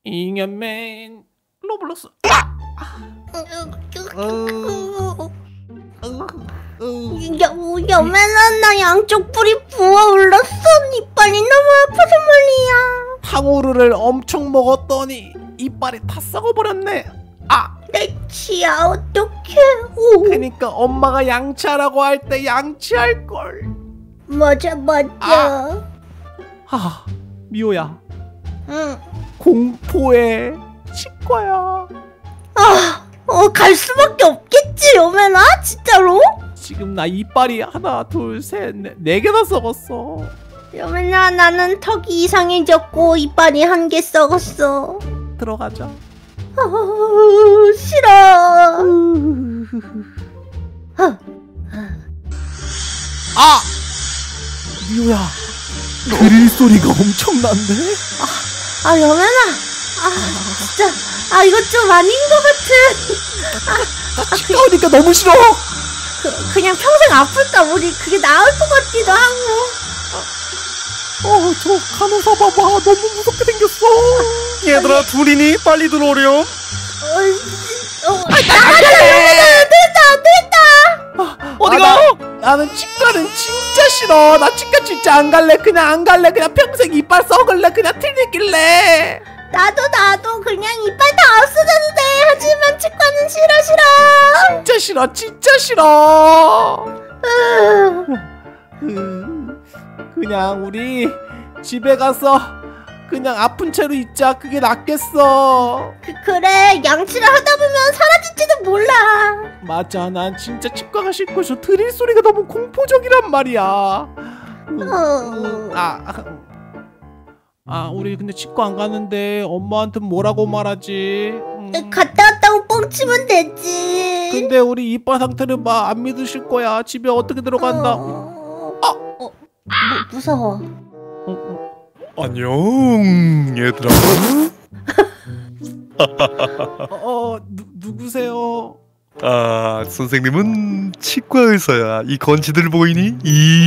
잉여맨 로블록스. 여맨아, 나 양쪽 뿔이 부어올랐어. 이빨이 너무 아파서 말이야. 탕후루를 엄청 먹었더니 이빨이 다 썩어버렸네. 내 치아 어떡해. 그러니까 엄마가 양치하라고 할 때 양치할걸. 맞아. 미호야, 응. 공포의 치과야. 갈 수밖에 없겠지, 여맨아. 진짜로? 지금 나 이빨이 하나 둘 셋 네 개나 썩었어. 여맨아, 나는 턱이 이상해졌고 이빨이 한 개 썩었어. 들어가자. 싫어. 미호야, 드릴 소리가 엄청난데? 여맨아, 진짜, 이거 좀 아닌 것 같아. 치과 오니까 너무 싫어. 그냥 평생 아플까 우리 그게 나을 것 같기도 하고. 저 간호사 봐봐, 너무 무섭게 생겼어. 얘들아, 둘이니? 빨리 들어오렴. 됐다. 어디가? 나는 치과는 진짜 싫어. 나 치과 진짜 안 갈래. 그냥 안 갈래. 그냥 평생 이빨 썩을래. 그냥 틀리길래. 나도 그냥 이빨 다 없어져도 돼. 하지만 치과는 싫어. 진짜 싫어. 그냥 우리 집에 가서 그냥 아픈 채로 있자. 그게 낫겠어. 그래, 양치를 하다 보면 사라질지도 몰라. 맞아, 난 진짜 치과가 싫고 저 드릴 소리가 너무 공포적이란 말이야. 우리 근데 치과 안 가는데 엄마한테 뭐라고 말하지? 갔다 왔다고 뻥치면 되지. 근데 우리 이빨 상태를 안 믿으실 거야. 집에 어떻게 들어간다? 무서워. 안녕, 얘들아. 누구세요? 선생님은 치과 의사야. 이 건지들 보이니?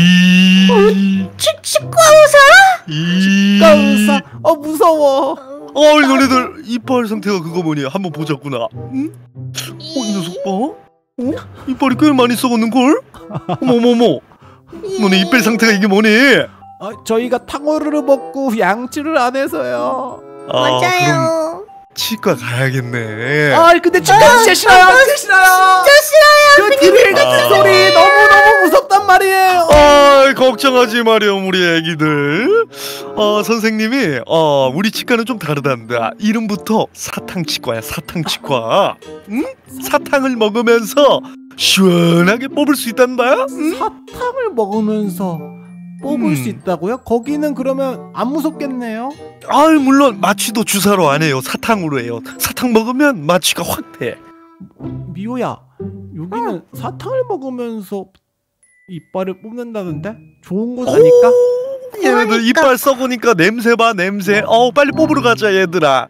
치과 의사? 치과 의사? 무서워. 너네들 이빨 상태가 그거 뭐니? 한번 보자꾸나. 응? 이 녀석 봐. 이빨이 꽤 많이 썩었는걸? 어머머머. 너네 이빨 상태가 이게 뭐니? 저희가 탕후루를 먹고 양치를 안 해서요. 맞아요. 그럼 치과 가야겠네. 근데 치과 진짜 싫어요. 진짜 싫어요. 그 드릴 같은 소리 너무 무섭단 말이에요. 걱정하지 마렴, 우리 애기들. 선생님이 우리 치과는 좀 다르단다. 이름부터 사탕치과야. 사탕치과. 응? 사탕을 먹으면서 시원하게 뽑을 수 있단다. 응? 사탕을 먹으면서 뽑을 수 있다고요? 거기는 그러면 안 무섭겠네요? 물론 마취도 주사로 안 해요. 사탕으로 해요. 사탕 먹으면 마취가 확 돼. 미호야, 여기는 사탕을 먹으면서 이빨을 뽑는다던데? 좋은 곳이니까? 얘네들 이빨 썩으니까 냄새 봐, 냄새. 빨리 뽑으러 가자, 얘들아.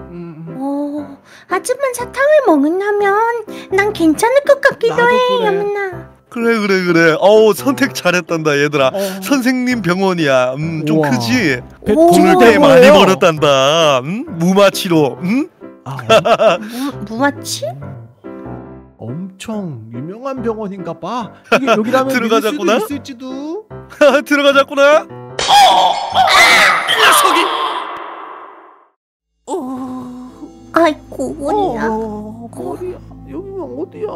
하지만 사탕을 먹는다면 난 괜찮을 것 같기도 해, 여민아. 그래. 선택 잘했단다, 얘들아. 선생님 병원이야. 좀 우와. 크지? 돈을 꽤 많이 벌었단다. 무마취로. 무마취? 엄청 유명한 병원인가봐. 여기라면 들어가자꾸나? 믿을 수도 있을지도. 들어가자꾸나. 녀석이. 아이고, 머리야. 머리야. 여기가 어디야?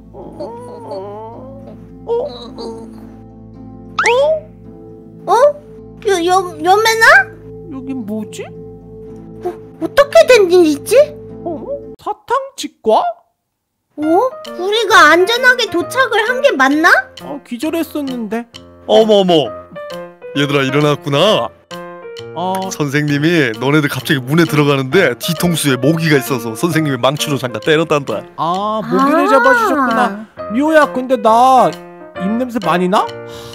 여맨아? 여긴 뭐지? 어떻게 된 일이지? 사탕치과? 우리가 안전하게 도착을 한 게 맞나? 기절했었는데. 어머머. 얘들아, 일어났구나. 선생님이 너네들 갑자기 문에 들어가는데 뒤통수에 모기가 있어서 선생님이 망치로 잠깐 때렸단다. 모기를 잡아주셨구나. 미호야, 근데 나 입냄새 많이 나?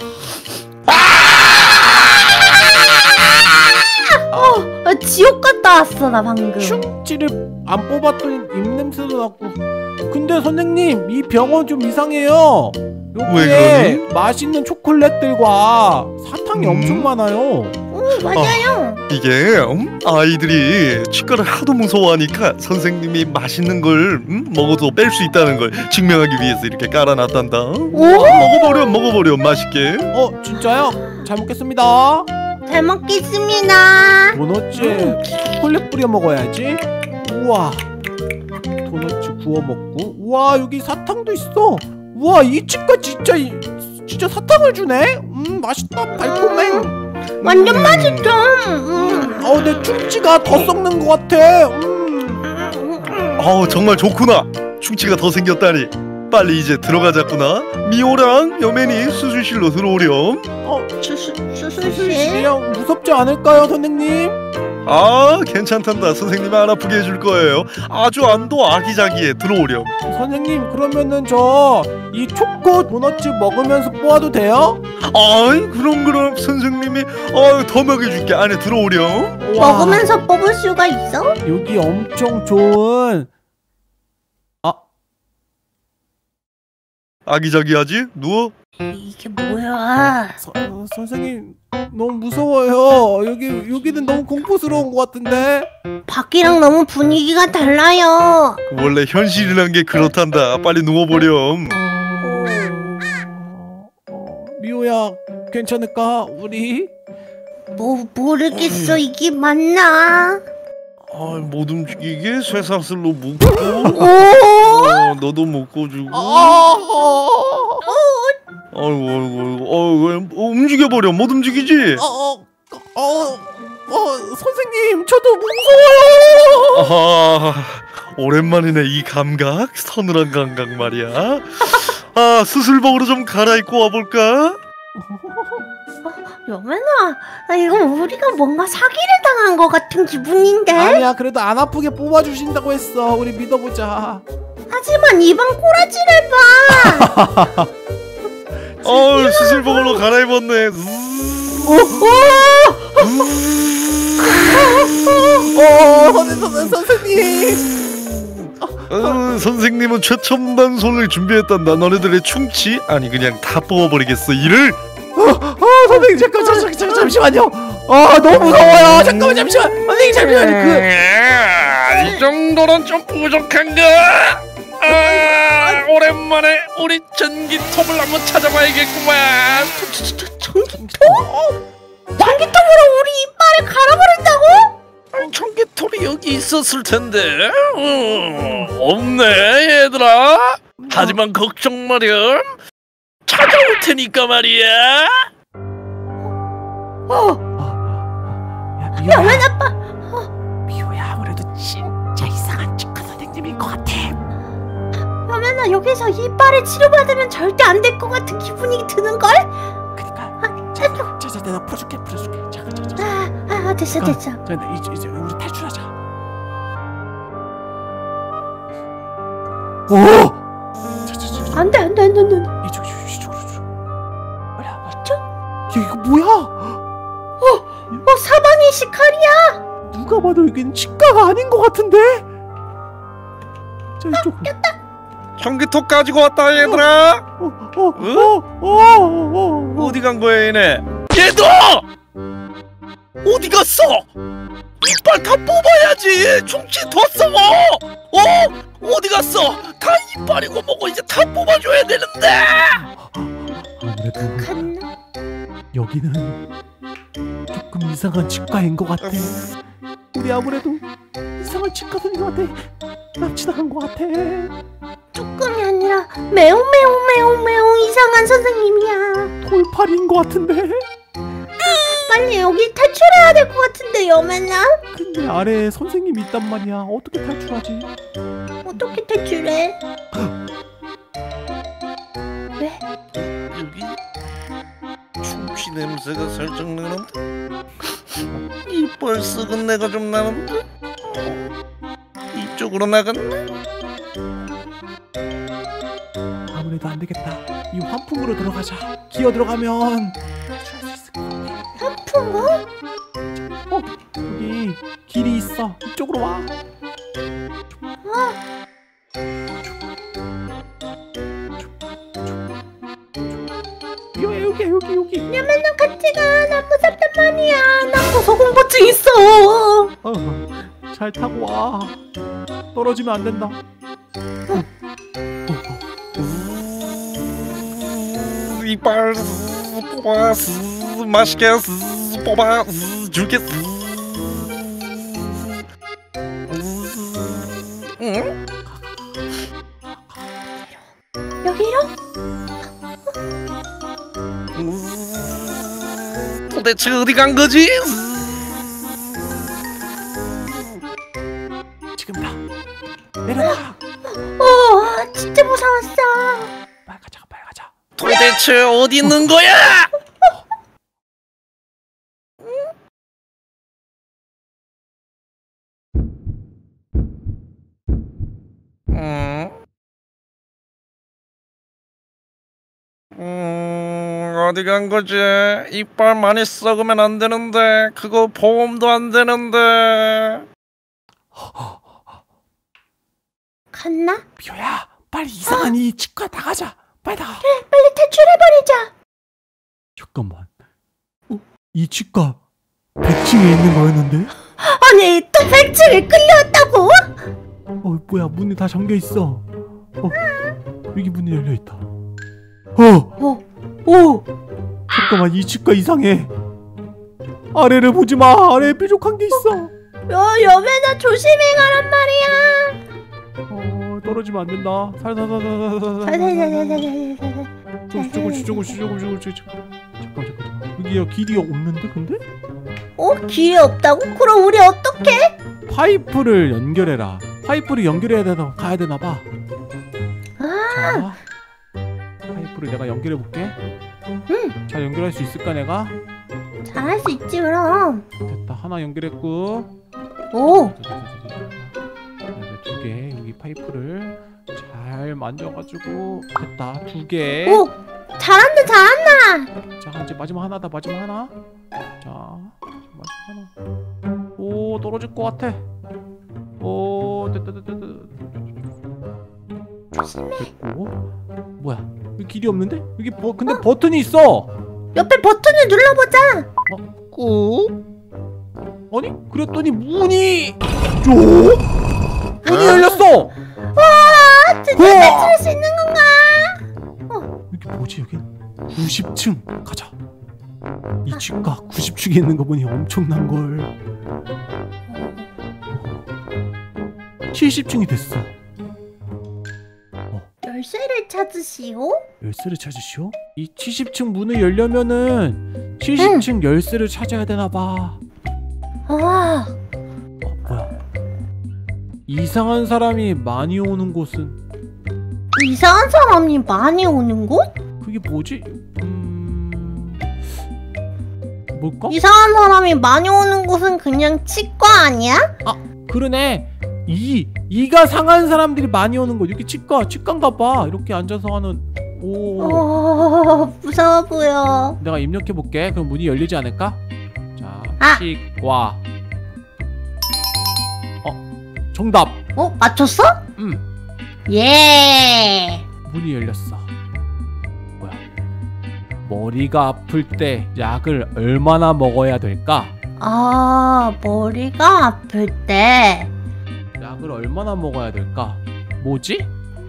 지옥 갔다 왔어, 나 방금. 충치를 안 뽑았더니 입냄새도 나고. 근데 선생님, 이 병원 좀 이상해요. 왜 여기에 맛있는 초콜릿들과 사탕이 엄청 많아요. 맞아요. 이게 아이들이 치과를 하도 무서워하니까 선생님이 맛있는 걸 먹어도 뺄 수 있다는 걸 증명하기 위해서 이렇게 깔아놨단다. 먹어버려 맛있게. 진짜요? 잘 먹겠습니다. 잘 먹겠습니다. 도넛츠 초콜릿 뿌려 먹어야지. 우와, 도넛츠 구워 먹고. 우와, 여기 사탕도 있어. 우와, 이 치과 진짜 사탕을 주네. 맛있다. 달콤해. 완전 맛있죠. 내 충치가 더 썩는 것 같아. 정말 좋구나. 충치가 더 생겼다니. 빨리 이제 들어가자꾸나. 미호랑 여맨이 수술실로 들어오렴. 수술실? 무섭지 않을까요, 선생님? 괜찮단다. 선생님이 안 아프게 해줄 거예요. 아주 안도 아기자기해. 들어오렴. 선생님, 그러면은 이 초코 도넛츠 먹으면서 뽑아도 돼요? 그럼 선생님이 더 먹여줄게. 안에 들어오렴. 먹으면서 뽑을 수가 있어? 여기 엄청 좋은. 아기자기하지? 누워. 이게 뭐야? 선생님, 너무 무서워요. 여기는 너무 공포스러운 것 같은데. 밖이랑 너무 분위기가 달라요. 원래 현실이란 게 그렇단다. 빨리 누워보렴. 미호야, 괜찮을까? 우리? 모르겠어. 이게 맞나? 못 움직이게 쇠사슬로 묶고 너도 묶어주고. 아이고 움직여버려. 못 움직이지? 선생님, 저도 무서워요. 오랜만이네 이 감각. 서늘한 감각 말이야. 수술복으로 좀 갈아입고 와볼까? 여맨아, 이거 우리가 뭔가 사기를 당한 것 같은 기분인데? 아니야, 그래도 안 아프게 뽑아주신다고 했어. 우리 믿어보자. 하지만 이번 꼬라지를 봐. 수술복으로 갈아입었네. 선생님. 선생님은 최첨단 손을 준비했단다. 너네들의 충치? 아니 그냥 다 뽑아버리겠어 이를. 선생님, 잠시만요. 너무 무서워요. 잠깐만, 잠시만. 선생님, 잠시만요. 이 정도는 좀 부족한가? 오랜만에 우리 전기톱을 한번 찾아봐야겠구만. 전기톱으로 우리 이빨을 갈아버린다고? 전기톱이 여기 있었을 텐데. 없네 얘들아. 하지만 걱정 마렴. 찾아올 테니까 말이야. 여맨 아빠. 미호야, 아무래도 진짜 이상한 치과 선생님인 것 같아. 여맨아, 여기서 이빨을 치료받으면 절대 안 될 것 같은 기분이 드는걸? 그니까. 자, 내가 풀어줄게. 자. 됐어. 자, 이제 우리 탈출하자. 안돼. 이쪽으로. 빨리. 이쪽? 이거 뭐야? 사방이 시칼이야. 누가 봐도 여기는 치과가 아닌 것 같은데? 자, 이쪽. 전기톱 가지고 왔다 얘들아. 어디 간 거야 얘네? 얘들아! 어디 갔어? 이빨 다 뽑아야지. 충치 더 썩어. 어디 갔어? 다 이빨이고 뭐고 이제 다 뽑아줘야 되는데. 아무래도 갔나? 여기는 조금 이상한 치과인 것 같아. 우리 아무래도 이상한 치과 선생님한테 납치당한 것 같아. 조금이 아니라 매우 이상한 선생님이야. 돌팔이인 것 같은데? 빨리 여기 탈출해야 될 것 같은데, 여맨아. 근데 아래에 선생님이 있단 말이야. 어떻게 탈출하지? 어떻게 탈출해? 왜? 여기 충치 냄새가 살짝 나는데. 이빨 썩은 내가 좀 나는데. 이쪽으로 나갔네. 아무래도 안 되겠다. 이 환풍구로 들어가자. 기어 들어가면 탈출할 수 있을 것 같아. 환풍구? 여기 길이 있어. 이쪽으로 와. 여기야. 여기. 야 맨날 같이 가. 나 무섭단 말이야. 나 고소공포증 있어. 잘 타고 와. 떨어지면 안 된다. 이빨 뽑아 맛있게 뽑아 줄게. 응? 여기로? 도대체 어디 간 거지? 지금다. 내려가. 진짜 무서웠어. 빨리 가자, 빨리 가자. 도대체 어디 있는 거야? 어디 간 거지? 이빨 많이 썩으면 안 되는데 그거 보험도 안 되는데. 갔나? 미호야, 빨리 이상한 이 치과 나가자. 빨리 나가. 그래 빨리 탈출해버리자. 잠깐만. 이 치과 100층에 있는 거였는데? 아니 또 100층에 끌려왔다고? 뭐야, 문이 다 잠겨 있어. 여기 문이 열려 있다. 잠깐만, 이 치과 이상해. 아래를 보지 마. 아래에 뾰족한 게 있어. 여매나 조심히 가란 말이야. 떨어지면 안 된다. 조금씩. 잠깐. 여기야 길이 없는데 근데? 길이 없다고? 그럼 우리 어떡해? 파이프를 연결해라. 파이프를 연결해야 되나 가야 되나 봐. 자, 파이프를 내가 연결해 볼게. 잘 연결할 수 있을까 내가? 잘할 수 있지 그럼. 됐다. 하나 연결했고. 두 개. 여기 파이프를 잘 만져가지고 됐다. 2개. 잘한다. 자, 이제 마지막 하나다. 마지막 하나. 자, 마지막 하나. 떨어질 것 같아. 됐다. 됐고. 뭐야? 여기 길이 없는데? 여기 근데 버튼이 있어. 옆에 버튼을 눌러보자. 아니? 그랬더니 문이 열렸어. 드디어 탈출할 수 있는 건가? 여기 뭐지? 여기 90층 가자. 이 치과 90층에 있는 거 보니 엄청난 걸. 70층이 됐어. 열쇠를 찾으시오? 열쇠를 찾으시오? 이 70층 문을 열려면은 70층 열쇠를 찾아야 되나 봐. 아, 뭐야? 이상한 사람이 많이 오는 곳은? 이상한 사람이 많이 오는 곳? 그게 뭐지? 뭘까? 이상한 사람이 많이 오는 곳은 그냥 치과 아니야? 아, 그러네. 이가 상한 사람들이 많이 오는 곳. 여기 치과인가 봐. 이렇게 앉아서 하는. 무서워 보여. 내가 입력해 볼게. 그럼 문이 열리지 않을까? 자, 치과. 정답. 맞췄어? 예. 문이 열렸어. 뭐야? 머리가 아플 때 약을 얼마나 먹어야 될까? 머리가 아플 때 약을 얼마나 먹어야 될까? 뭐지?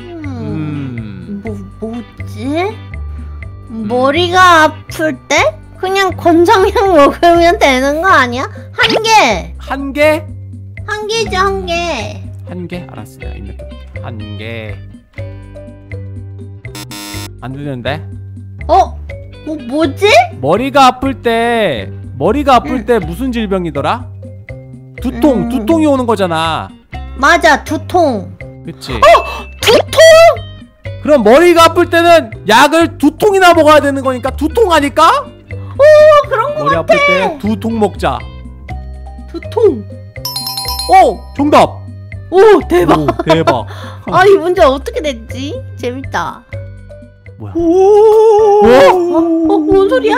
뭐지? 머리가 아플 때? 그냥 권장약 먹으면 되는 거 아니야? 한 개! 한 개? 한 개죠, 한 개. 한 개? 알았어, 내가 입력해볼게. 한 개. 안 되는데? 뭐지? 머리가 아플 때 무슨 질병이더라? 두통이 오는 거잖아. 맞아, 두통. 그치? 두통? 그럼 머리가 아플 때는 약을 2통이나 먹어야 되는 거니까 두통 아닐까? 그런 거 머리 같아. 아플 때 2통 먹자. 두통. 정답. 대박. 대박. 이 문제 어떻게 됐지? 재밌다. 뭐야? 뭔 소리야?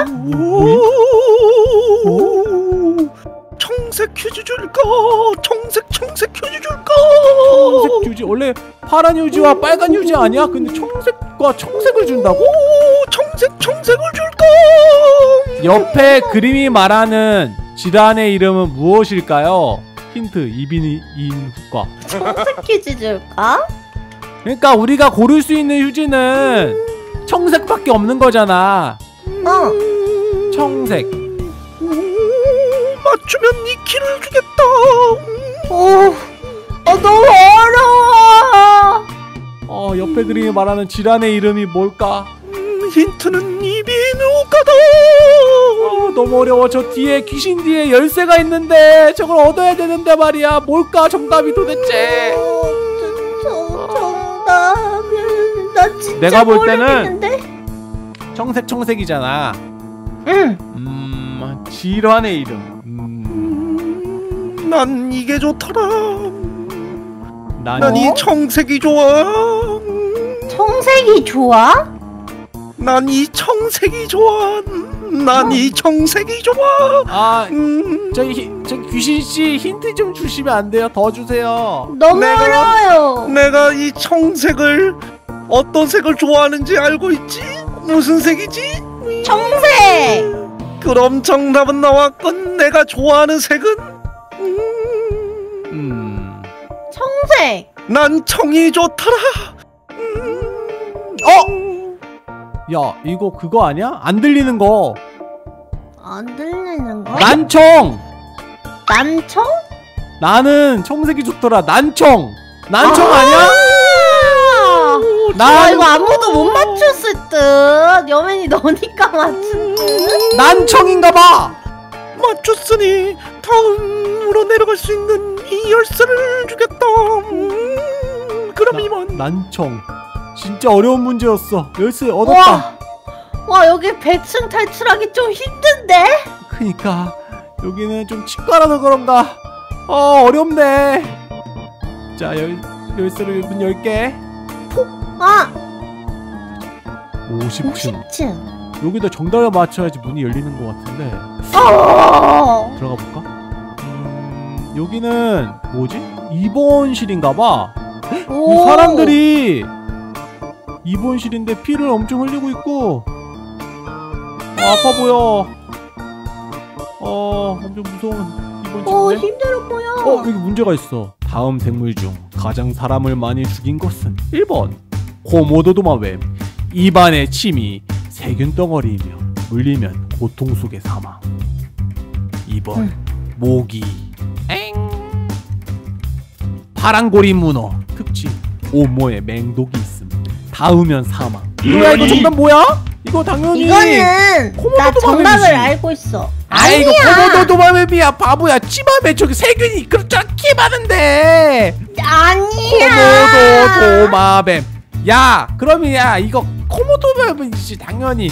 청색 퀴즈 줄까? 청색 퀴즈 줄까? 청색 휴지 원래 파란 휴지와 빨간 휴지 아니야? 근데 청색과 청색을 준다고? 청색을 줄까? 옆에 그림이 말하는 질환의 이름은 무엇일까요? 힌트 이비인후과. 청색 퀴즈 줄까? 그러니까 우리가 고를 수 있는 휴지는 청색밖에 없는 거잖아. 청색. 맞추면 니 키를 주겠다. 너무 어려워. 옆에 그림이 말하는 질환의 이름이 뭘까? 힌트는 이비인후과다. 너무 어려워. 저 뒤에 귀신 뒤에 열쇠가 있는데 저걸 얻어야 되는데 말이야. 뭘까 정답이 도대체? 정답은 나 진짜 내가 볼 때는 모르겠는데? 청색이잖아. 응. 질환의 이름. 난 이게 좋더라. 난 이 이 청색이 좋아. 청색이 좋아? 난 이 청색이 좋아. 난 이 청색이 좋아. 저기 귀신씨 힌트 좀 주시면 안 돼요? 더 주세요. 너무 어려워요. 내가 이 청색을 어떤 색을 좋아하는지 알고 있지? 무슨 색이지? 청색. 그럼 정답은 나왔건. 내가 좋아하는 색은 청색. 난 청이 좋더라. 야 이거 그거 아니야? 안 들리는 거. 안 들리는 거? 난청. 난청? 나는 청색이 좋더라. 난청 아니야? 이거 아무도 못 맞췄을 듯. 여맨이 너니까 맞춘 듯. 난청인가봐. 맞췄으니 다음으로 내려갈 수 있는 이 열쇠를 주겠다. 그럼 이만. 난청 진짜 어려운 문제였어. 열쇠 얻었다. 와 여기 100층 탈출하기 좀 힘든데? 그니까 여기는 좀 치과라서 그런가 어렵네. 자 열쇠를 문 열게. 50층 50층. 여기다 정답을 맞춰야지 문이 열리는 것 같은데 들어가 볼까? 여기는 뭐지? 입원실인가봐. 이 사람들이 입원실인데 피를 엄청 흘리고 있고 아파 보여. 엄청 무서운 입원실인데. 힘들어 보여. 여기 문제가 있어. 다음 생물 중 가장 사람을 많이 죽인 것은 1번 코모도 도마뱀. 입안에 침이 세균 덩어리이며 물리면 고통 속의 사망. 2번 모기. 파란고리 문어. 특징 온몸에 맹독이 있음. 닿으면 사망. 뭐야 이거 정답 뭐야? 이거 당연히 이거는 나 코모도 정답을 도마뱀이지. 알고 있어. 이거 코모도 도마뱀이야 바보야. 침함에 저기 세균이 그렇게 많은데. 아니야. 코모도 도마뱀. 야 그러면 이거 코모도 도마뱀이지 당연히.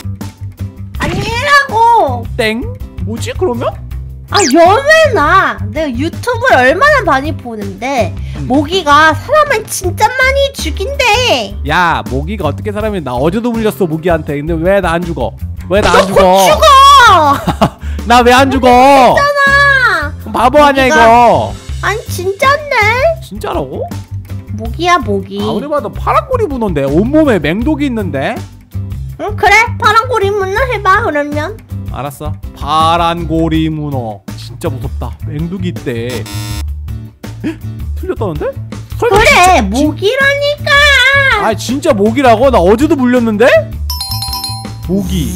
아니라고. 땡? 뭐지 그러면? 여맨아, 내가 유튜브를 얼마나 많이 보는데 모기가 사람을 진짜 많이 죽인대. 야 모기가 어떻게 사람이. 나 어제도 물렸어 모기한테. 근데 왜 나 안 죽어? 왜 나 안 죽어? 죽어. 나 왜 안 죽어? 죽잖아. 바보 아니야 이거. 아니 진짠데? 진짜라고? 모기야 모기. 아무리 봐도 파란꼬리 문어인데 온몸에 맹독이 있는데. 응 그래 파란고리 문어 해봐 그러면. 알았어. 파란고리 문어 진짜 무섭다. 맹독이 있대. 틀렸다는데? 설마 그래 진짜, 모기라니까. 진짜 모기라고? 나 어제도 물렸는데? 모기.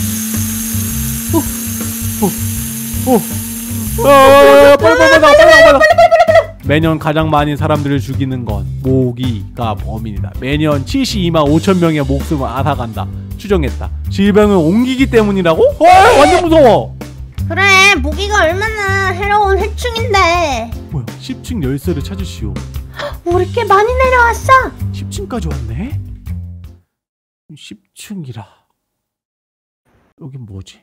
빨리. 매년 가장 많이 사람들을 죽이는 건 모기가 범인이다. 매년 72만 5천 명의 목숨을 앗아간다. 추정했다. 질병을 옮기기 때문이라고? 완전 무서워. 그래 모기가 얼마나 해로운 해충인데. 뭐야 10층 열쇠를 찾으시오. 우리 꽤 많이 내려왔어. 10층까지 왔네? 10층이라 여긴 뭐지?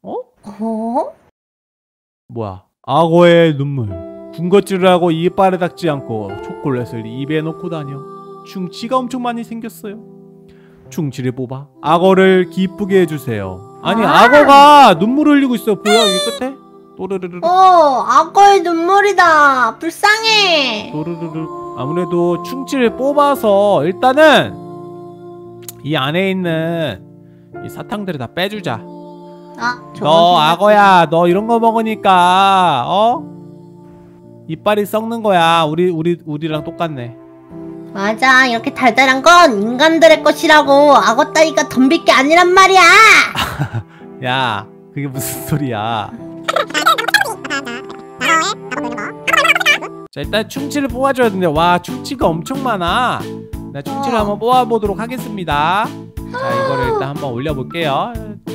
뭐야 악어의 눈물. 군것질을 하고 이빨에 닿지 않고 초콜릿을 입에 넣고 다녀. 충치가 엄청 많이 생겼어요. 충치를 뽑아 악어를 기쁘게 해주세요. 악어가 눈물을 흘리고 있어. 보여 여기 끝에? 또르르르. 악어의 눈물이다. 불쌍해. 또르르르. 아무래도 충치를 뽑아서 일단은 이 안에 있는 이 사탕들을 다 빼주자. 너 악어야, 너 이런 거 먹으니까 이빨이 썩는 거야. 우리랑 똑같네. 맞아, 이렇게 달달한 건 인간들의 것이라고. 악어 따위가 덤빌 게 아니란 말이야. 야, 그게 무슨 소리야? 자, 일단 충치를 뽑아줘야 되는데, 와, 충치가 엄청 많아. 나 충치를 한번 뽑아보도록 하겠습니다. 자, 이거를 일단 한번 올려볼게요.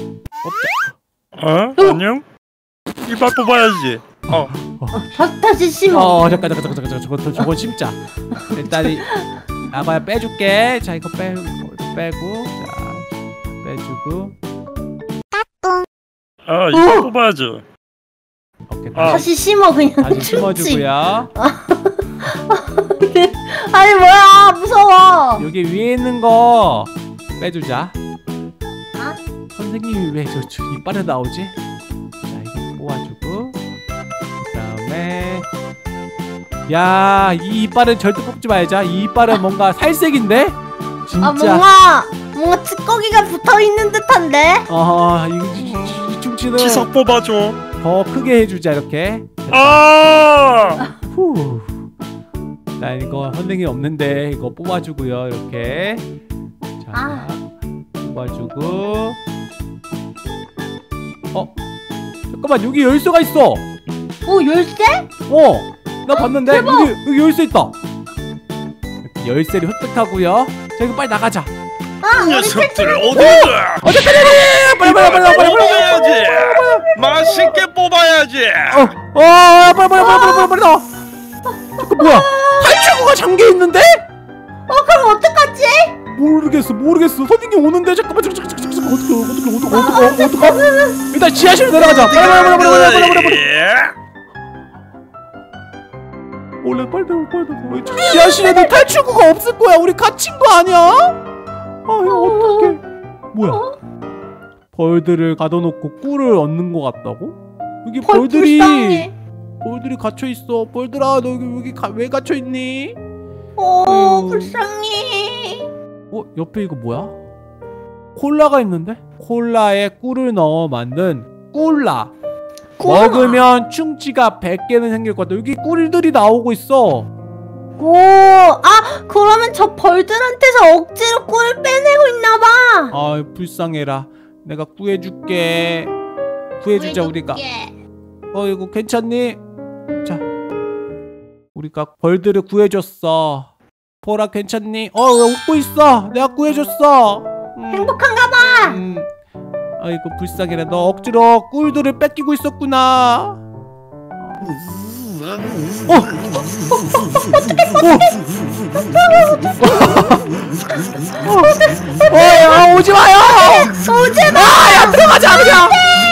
안녕? 이빨 뽑아야지. 다시 심어. 잠깐, 저거 심자. 일단 악어야 빼줄게. 자, 이거 빼고, 자, 빼주고. 이빨 뽑아야죠. 오케이, 다시 심어 그냥. 다시 심어주고요. 아니 뭐야, 무서워. 여기 위에 있는 거 빼주자. 선생님이 왜 저 이빨에 나오지? 자, 이거 뽑아주고, 그 다음에 야, 이 이빨은 절대 뽑지 말자. 이 이빨은 뭔가 살색인데? 진짜. 뭔가 찌꺼기가 붙어있는 듯한데? 이 충치는 치석 뽑아줘. 더 크게 해주자. 이렇게. 후. 자, 이거 선생님 없는데 이거 뽑아주고요. 이렇게. 자, 뽑아주고. 잠깐만, 여기 열쇠가 있어. 열쇠? 나 봤는데 여기 열쇠 있다. 열쇠를 획득하고요. 자, 이거 빨리 나가자. 녀석들 어디가? 빨리 뽑아야지. 맛있게 뽑아야지. 빨리 나와. 잠깐, 뭐야? 탈출구가 잠겨 있는데? 그럼 어떡하지? 모르겠어. 선생님 오는데. 잠깐만. 어떡하? 일단 지하실로 내려가자. 빨리. 지하실에는 탈출구가 없을 거야. 우리 갇힌 거 아니야? 어떡해. 뭐야? 벌들을 가둬놓고 꿀을 얻는 거 같다고? 여기 벌들이 갇혀 있어. 벌들아, 너 여기 왜 갇혀 있니? 불쌍해. 옆에 이거 뭐야? 콜라가 있는데? 콜라에 꿀을 넣어 만든 꿀라. 먹으면 충치가 100개는 생길 것 같아. 여기 꿀들이 나오고 있어. 그러면 저 벌들한테서 억지로 꿀을 빼내고 있나봐. 불쌍해라. 내가 구해줄게. 구해주자, 우리가. 이거 괜찮니? 자, 우리가 벌들을 구해줬어. 보라, 괜찮니? 왜 웃고 있어? 내가 구해줬어. 행복한가봐. 아이고, 불쌍해라. 너 억지로 꿀들을 뺏기고 있었구나. 오지 마요. 오지 마. 야, 들어가자 그냥.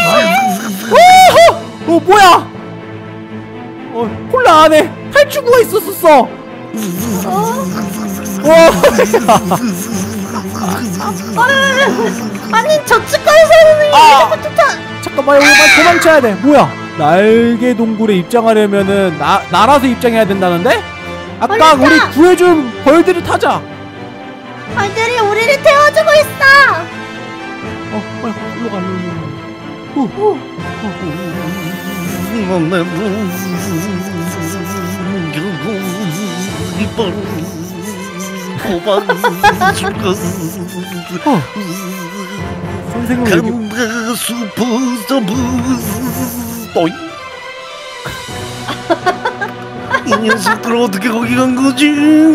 뭐야? 콜라 안에 탈출구가 있었어. 아니, 저 찌꺼기에서는 잠깐만, 여기 빨리 도망쳐야 돼. 뭐야? 날개 동굴에 입장하려면은 날아서 입장해야 된다는데? 아까 우리 구해준 벌들을 타자. 벌들이 우리를 태워주고 있어. 빨리 일로 가. 선생님 여기 이 녀석들 어떻게 거기 간 거지?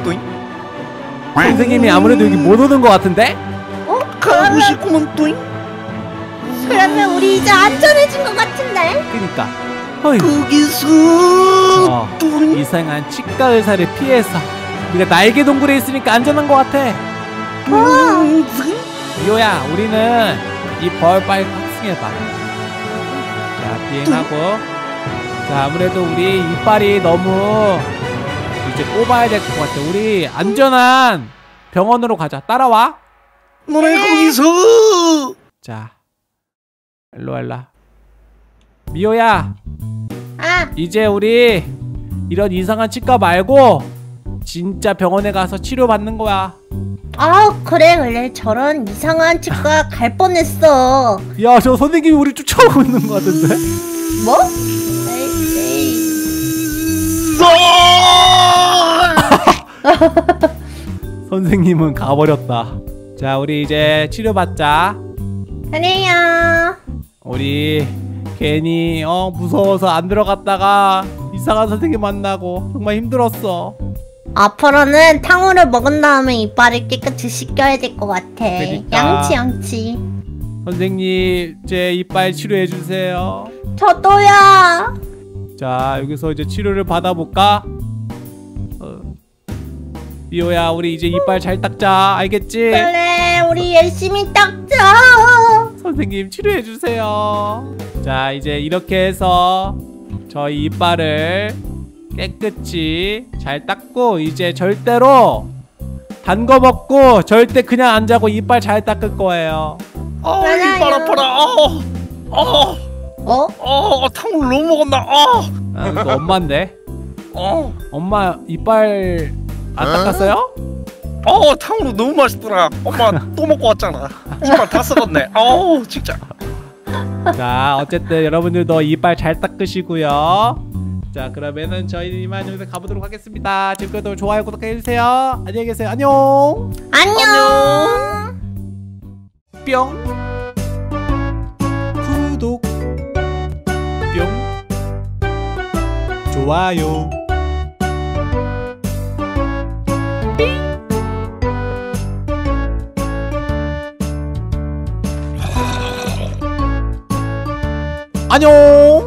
선생님이 아무래도 여기 못 오는 것 같은데? 가고 싶구만. 그러면 우리 이제 안전해진 것 같은데? 그니까 거기서 이상한 치과 의사를 피해서 우리가 날개 동굴에 있으니까 안전한 것 같아. 미호야, 우리는 이 벌 빨리 탑승해봐. 자, 비행하고. 자, 아무래도 우리 이빨이 너무 이제 뽑아야 될 것 같아. 우리 안전한 병원으로 가자. 따라와. 너네 거기서. 자, 일로 와라. 미호야, 이제 우리 이런 이상한 치과 말고 진짜 병원에 가서 치료받는 거야. 아 그래 저런 이상한 치과 갈 뻔했어. 야, 저 선생님이 우리 쫓아오고 있는 것 같은데? 뭐? 에이. 선생님은 가버렸다. 자, 우리 이제 치료받자. 그래요. 우리 괜히 무서워서 안 들어갔다가 이상한 선생님 만나고 정말 힘들었어. 앞으로는 탕후를 먹은 다음에 이빨을 깨끗이 씻겨야 될 것 같아. 그러니까. 양치. 선생님, 제 이빨 치료해 주세요. 저도야. 자, 여기서 이제 치료를 받아볼까? 미호야, 우리 이제 이빨 잘 닦자. 알겠지? 그래 우리 열심히 닦자. 선생님, 치료해 주세요. 자, 이제 이렇게 해서 저희 이빨을 깨끗이 잘 닦고 이제 절대로 단 거 먹고 절대 그냥 안 자고 이빨 잘 닦을 거예요. 이빨 아파라. 탕후루 너무 먹었나. 이거 엄마인데? 엄마 이빨 안 어? 닦았어요? 탕후루 너무 맛있더라. 엄마 또 먹고 왔잖아. 이빨 다 썩었네. 진짜. 자, 어쨌든 여러분들도 이빨 잘 닦으시고요. 자, 그러면은 저희 이만 여기서 가보도록 하겠습니다. 지금까지 좋아요 구독해주세요. 안녕히 계세요. 안녕. 안녕. 뿅. 구독. 뿅. 좋아요. 안녕.